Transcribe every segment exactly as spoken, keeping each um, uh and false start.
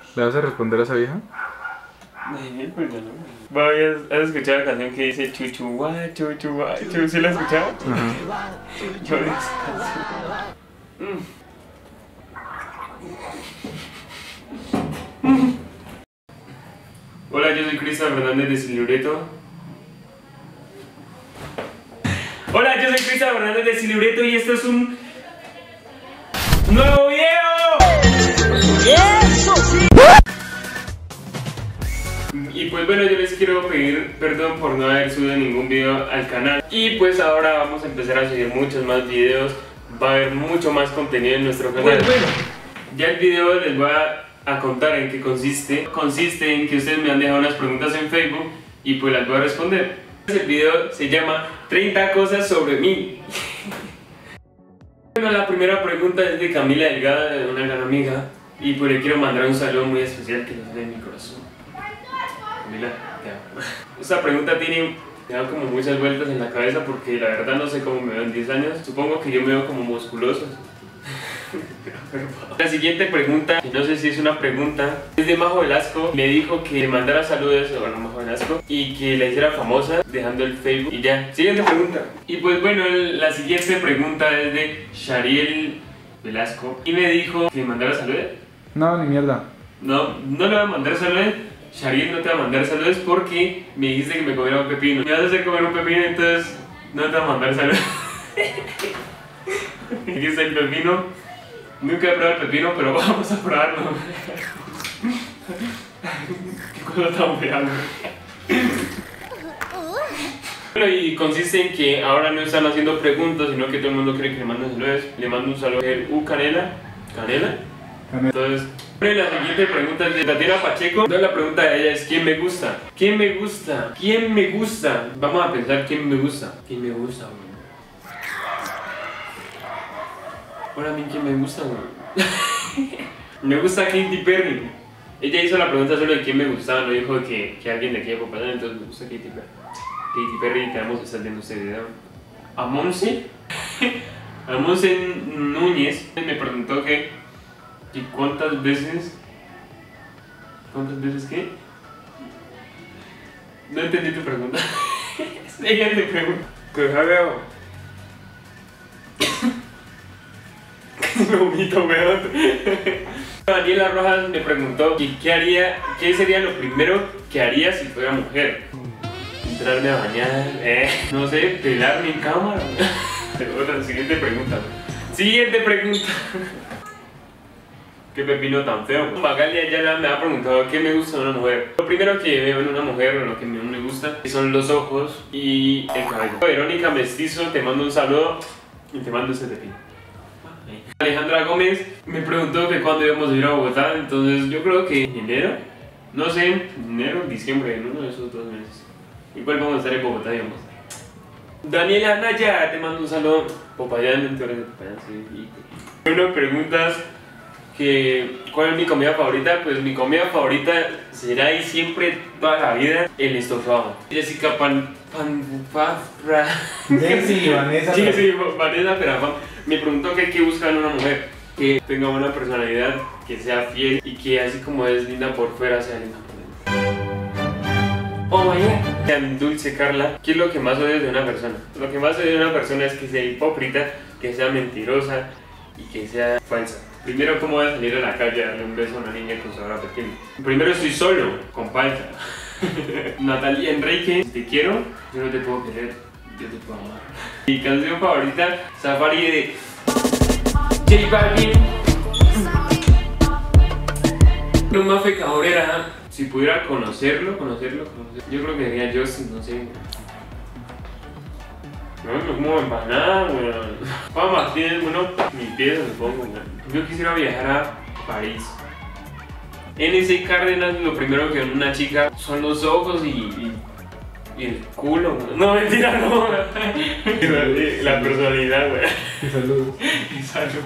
¿Le vas a responder a esa vieja? Ay, pues ya no. Bueno, ¿has escuchado la canción que dice chuchu guá, chuchu guá, chuchu? ¿Sí la has escuchado? Ajá. Yo odio esa canción. Mm. Mm. Hola, yo soy Cristian Fernández de Silibreto. Hola, yo soy Cristian Fernández de Silibreto y esto es un nuevo video. ¡Eso sí! Y pues bueno, yo les quiero pedir perdón por no haber subido ningún video al canal. Y pues ahora vamos a empezar a subir muchos más videos. Va a haber mucho más contenido en nuestro canal. Pues bueno, ya el video les voy a, a contar en qué consiste. Consiste en que ustedes me han dejado unas preguntas en Facebook y pues las voy a responder. El video se llama treinta cosas sobre mí. Bueno, la primera pregunta es de Camila Delgado, de una gran amiga. Y pues le quiero mandar un saludo muy especial que les dé en mi corazón. Camila, te amo. Esta pregunta tiene, me da como muchas vueltas en la cabeza porque la verdad no sé cómo me veo en diez años. Supongo que yo me veo como musculoso. La siguiente pregunta, que no sé si es una pregunta, es de Majo Velasco. Me dijo que le mandara saludos a Majo Velasco y que la hiciera famosa dejando el Facebook y ya. Siguiente pregunta. Y pues bueno, la siguiente pregunta es de Shariel Velasco y me dijo que le mandara saludos. No, ni mierda. No, no le voy a mandar saludos. Shariel no te va a mandar saludos porque me dijiste que me comiera un pepino. Me vas a hacer comer un pepino, entonces no te va a mandar saludos. Aquí está el pepino. Nunca he probado el pepino, pero vamos a probarlo. Qué cosa tan fea. Bueno, y consiste en que ahora no están haciendo preguntas, sino que todo el mundo cree que le manden saludos. Le mando un saludo a U Canela. ¿Canela? Entonces, bueno, la siguiente pregunta es de Tatiana Pacheco. Entonces la pregunta de ella es ¿quién me gusta? ¿Quién me gusta? ¿Quién me gusta? Vamos a pensar quién me gusta. ¿Quién me gusta, güey? Ahora a mí quién me gusta, güey. Me gusta Katy Perry. Ella hizo la pregunta solo de quién me gustaba, no dijo que, que alguien de aquí de Popayán, entonces me gusta Katy Perry. Katy Perry, te vamos a estar viendo este video. A Monse, a Monse Núñez me preguntó que, que cuántas veces, ¿cuántas veces qué? No entendí tu pregunta. Ella te pregunta. Que veo. Me vomito, weón. Daniela Rojas me preguntó que qué haría, qué sería lo primero que haría si fuera mujer. Entrarme a bañar, eh, no sé, pelarme en cámara. Otra, siguiente pregunta. Siguiente pregunta. Qué pepino tan feo. Magalia ya me ha preguntado qué me gusta de una mujer. Lo primero que veo en una mujer, o lo que me gusta, son los ojos y el cabello. Verónica Mestizo, te mando un saludo y te mando ese pepino. Alejandra Gómez me preguntó que cuándo íbamos a ir a Bogotá, entonces yo creo que en enero, no sé, enero, diciembre, en uno de esos dos meses. Igual vamos a estar en Bogotá, digamos. Daniela Naya, te mando un saludo. Popayán, tú eres de Popayán, sí. Bueno, preguntas que ¿cuál es mi comida favorita? Pues mi comida favorita será y siempre toda la vida el estofado. Jessica Pan... Pan... Pan... Jessy, Vanessa. Sí, sí, Vanessa Perafán me preguntó que qué busca en una mujer. Que tenga buena personalidad, que sea fiel y que así como es linda por fuera, sea linda por dentro. Oh my god. Dulce Carla, ¿qué es lo que más odio de una persona? Lo que más odio de una persona es que sea hipócrita, que sea mentirosa y que sea falsa. Primero, ¿cómo voy a salir a la calle a darle un beso a una niña con su abrazo pequeño? Primero estoy solo, con falta. Natalia Enrique, te quiero, yo no te puedo querer, yo te puedo amar. Mi canción favorita, Safari de J Balvin. No Mafe Cabrera, si pudiera conocerlo, conocerlo, conocerlo, yo creo que sería Justin, no sé. No, no como empanada, weón. Juan Martínez, bueno, mi pieza me pongo, weón. Yo quisiera viajar a París. N C Cárdenas, lo primero que ve una chica son los ojos y, y, y el culo, weón. No, mentira, no. La personalidad, weón. Y saludos. Y salud.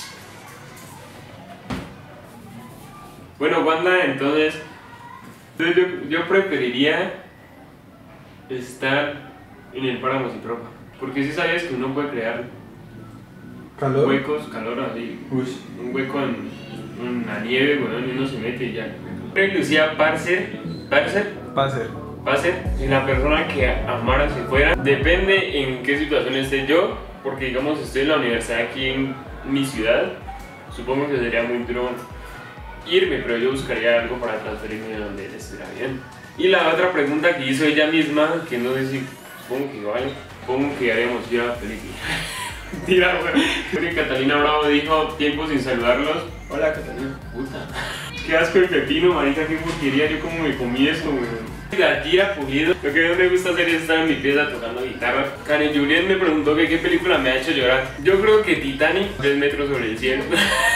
Bueno, Wanda, entonces, entonces yo, yo preferiría estar en el páramo sin ropa. Porque si sabías que uno puede crear ¿Calor? huecos, calor así, Uy. un hueco en, en la nieve, weón, y uno se mete y ya. Lucía Parcer, Parcer, Pase. Parcer, es la persona que amara si fuera. Depende en qué situación esté yo, porque digamos estoy en la universidad aquí en mi ciudad, supongo que sería muy duro irme, pero yo buscaría algo para transferirme a donde él estuviera bien. Y la otra pregunta que hizo ella misma, que no sé si, supongo que igual, supongo que haríamos ir a la película. Tira, güey. Catalina Bravo dijo, tiempo sin saludarlos. Hola, Catalina. Puta. Qué asco el pepino, marica, qué porquería. Yo como me comí eso, güey. La tira Pulido. Lo que más me gusta hacer es estar en mi pieza tocando guitarra. Karen Juliet me preguntó que qué película me ha hecho llorar. Yo creo que Titanic, tres metros sobre el cielo.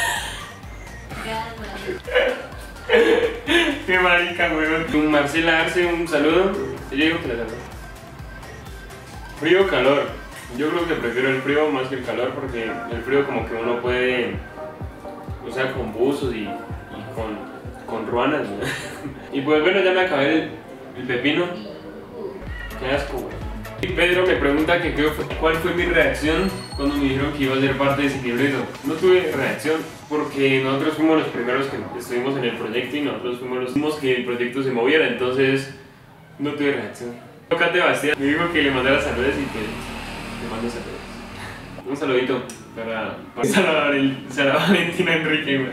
Qué marica, güey. Marcela Arce, un saludo. Yo digo que la saludo. Frío o calor. Yo creo que prefiero el frío más que el calor porque el frío como que uno puede, o sea, con buzos y, y con, con ruanas, ¿no? Y pues bueno, ya me acabé el, el pepino. Qué asco, güey. Y Pedro me pregunta que qué fue, cuál fue mi reacción cuando me dijeron que iba a ser parte de Desequilibrito. No tuve reacción porque nosotros fuimos los primeros que estuvimos en el proyecto y nosotros fuimos los últimos que el proyecto se moviera, entonces no tuve reacción. Cate Bastián me dijo que le mandara saludos y que... Te mando saludos. Un saludito para, para Sara, Sara Valentina Enrique.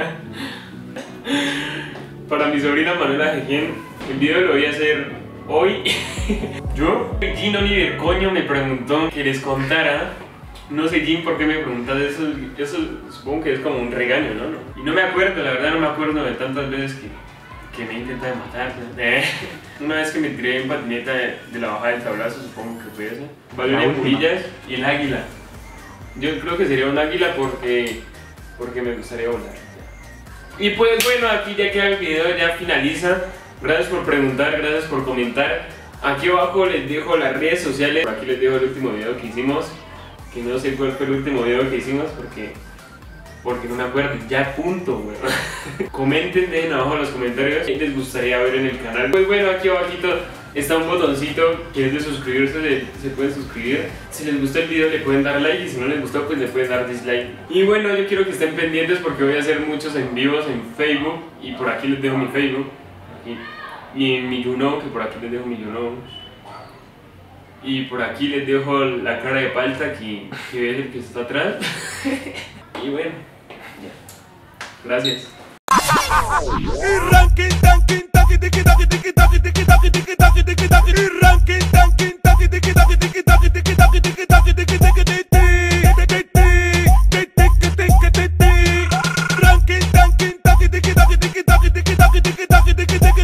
Para mi sobrina Manuela Jejen. El video lo voy a hacer hoy. Yo, Jean Oliver Coño me preguntó que les contara. No sé, Jean, por qué me preguntas eso. Eso supongo que es como un regaño, ¿no? Y no me acuerdo, la verdad no me acuerdo de tantas veces que, que me intenta de matar, ¿no? Una vez que me tiré en patineta de, de la bajada del tablazo, supongo que fue eso. Valeria Murillas y el águila. Yo creo que sería un águila porque, porque me gustaría volar. Y pues bueno, aquí ya queda el video, ya finaliza. Gracias por preguntar, gracias por comentar. Aquí abajo les dejo las redes sociales. Aquí les dejo el último video que hicimos. Que no sé cuál fue el último video que hicimos porque... Porque no me acuerdo, ya punto, güey. Comenten, dejen abajo en los comentarios qué les gustaría ver en el canal. Pues bueno, aquí abajito está un botoncito que es de suscribirse, se, se pueden suscribir. Si les gustó el video le pueden dar like y si no les gustó pues le pueden dar dislike. Y bueno, yo quiero que estén pendientes porque voy a hacer muchos en vivos en Facebook. Y por aquí les dejo mi Facebook. Aquí. Y en mi YouNow, que por aquí les dejo mi YouNow. Y por aquí les dejo la cara de palta que, que es el que está atrás. Y bueno. Gracias. Ranking,